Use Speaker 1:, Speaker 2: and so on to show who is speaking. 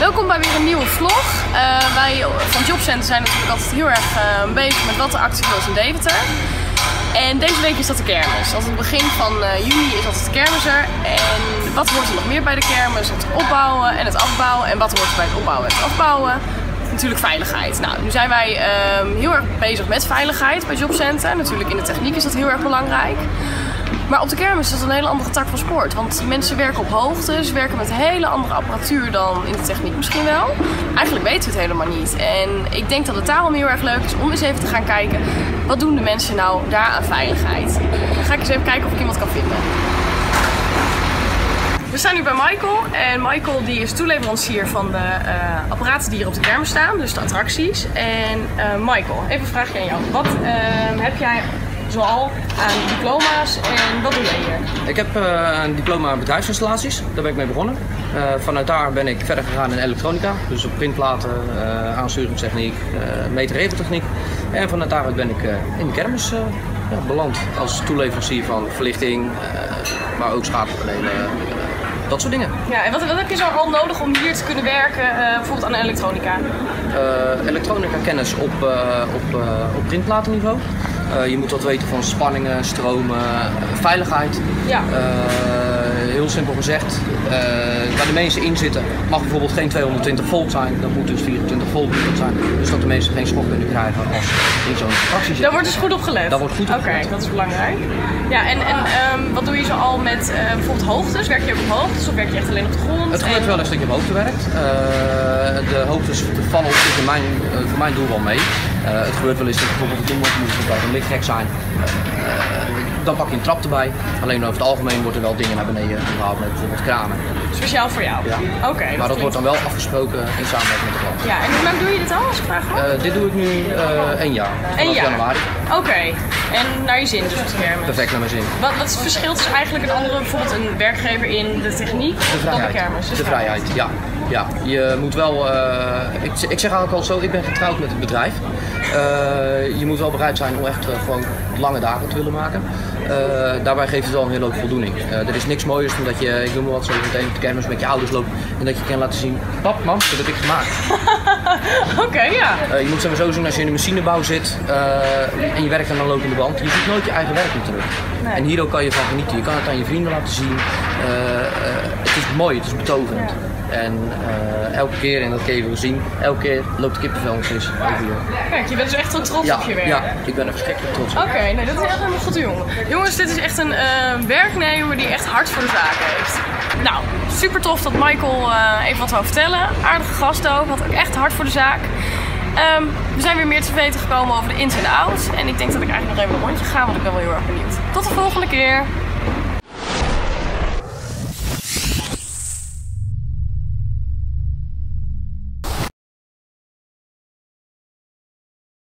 Speaker 1: Welkom bij weer een nieuwe vlog. Wij van Jobcenter zijn natuurlijk altijd heel erg bezig met wat er actueel is in Deventer. En deze week is dat de kermis. Aan het begin van juni is altijd de kermis er. En wat hoort er nog meer bij de kermis? Het opbouwen en het afbouwen. En wat hoort er bij het opbouwen en het afbouwen? Natuurlijk veiligheid. Nou, nu zijn wij heel erg bezig met veiligheid bij Jobcenter. Natuurlijk in de techniek is dat heel erg belangrijk. Maar op de kermis is dat een hele andere tak van sport. Want mensen werken op hoogte, ze werken met hele andere apparatuur dan in de techniek misschien wel. Eigenlijk weten we het helemaal niet. En ik denk dat het daarom heel erg leuk is om eens even te gaan kijken, wat doen de mensen nou daar aan veiligheid? Dan ga ik eens even kijken of ik iemand kan vinden. We staan nu bij Michael en Michael die is toeleverancier van de apparaten die hier op de kermis staan, dus de attracties. En Michael, even een vraagje aan jou. Wat heb jij zoal aan diploma's en wat doe jij hier?
Speaker 2: Ik heb een diploma bedrijfsinstallaties, daar ben ik mee begonnen. Vanuit daar ben ik verder gegaan in elektronica, dus op printplaten, aansturingstechniek, meter-regeltechniek. En vanuit daaruit ben ik in de kermis beland als toeleverancier van verlichting, maar ook schakelpanelen, dat soort dingen.
Speaker 1: Ja, en wat heb je zo al nodig om hier te kunnen werken, bijvoorbeeld aan elektronica?
Speaker 2: Elektronica kennis op printplatenniveau. Je moet wat weten van spanningen, stromen, veiligheid. Ja. Heel simpel gezegd, waar de mensen in zitten mag bijvoorbeeld geen 220 volt zijn, dat moet dus 24 volt zijn. Dus dat de mensen geen schok kunnen krijgen als in zo'n attractie zitten.
Speaker 1: Daar wordt dus goed op gelet?
Speaker 2: Daar wordt goed op gelet.
Speaker 1: Oké, dat is belangrijk. Ja, en wat doe je zo al met bijvoorbeeld hoogtes? Werk je ook op hoogtes of werk je echt alleen op de grond?
Speaker 2: Het gebeurt wel eens dat je op hoogte werkt. De hoogtes vallen op zich voor mijn doel wel mee. Het gebeurt wel eens dat bijvoorbeeld de doelman moet een lichtgek zijn. Dan pak je een trap erbij. Alleen over het algemeen wordt er wel dingen naar beneden gehaald met bijvoorbeeld kranen.
Speaker 1: Speciaal voor jou?
Speaker 2: Ja.
Speaker 1: Oké.
Speaker 2: Maar dat wordt dan wel afgesproken in samenwerking met de klant.
Speaker 1: Ja, en hoe lang doe je dit al als ik vraag mag?
Speaker 2: Dit doe ik nu 1 jaar. Vanaf januari.
Speaker 1: Oké. En naar je zin dus op de kermis?
Speaker 2: Perfect naar mijn zin.
Speaker 1: Wat is het verschil tussen eigenlijk een andere, bijvoorbeeld een werkgever in de techniek dan de kermis?
Speaker 2: De vrijheid, ja. Ja, je moet wel, ik zeg eigenlijk al zo, ik ben getrouwd met het bedrijf. Je moet wel bereid zijn om echt gewoon lange dagen te willen maken. Daarbij geeft het wel een hele hoop voldoening. Er is niks mooiers dan dat je, ik noem maar wat, zo meteen op de kermis met je ouders loopt en dat je kan laten zien, pap, mam, dat heb ik gemaakt.
Speaker 1: Oké, ja.
Speaker 2: Je moet zo zien als je in de machinebouw zit en je werkt aan een lopende band, je ziet nooit je eigen werk meer terug. Nee. En hier ook kan je van genieten. Je kan het aan je vrienden laten zien. Het is mooi, het is betoverend. Ja. En elke keer, en dat kun je wel zien, elke keer loopt de kippenvel nog eens over hier.
Speaker 1: Kijk, je bent dus echt zo trots op je werk.
Speaker 2: Ja, ik ben er verschrikkelijk trots op.
Speaker 1: Oké, nee, dat is echt helemaal goed, jongen. Jongens, dit is echt een werknemer die echt hard voor de zaak heeft. Nou, super tof dat Michael even wat wou vertellen. Aardige gast ook, had ook echt hard voor de zaak. We zijn weer meer te weten gekomen over de ins en outs. En ik denk dat ik eigenlijk nog even een rondje ga, want ik ben wel heel erg benieuwd. Tot de volgende keer!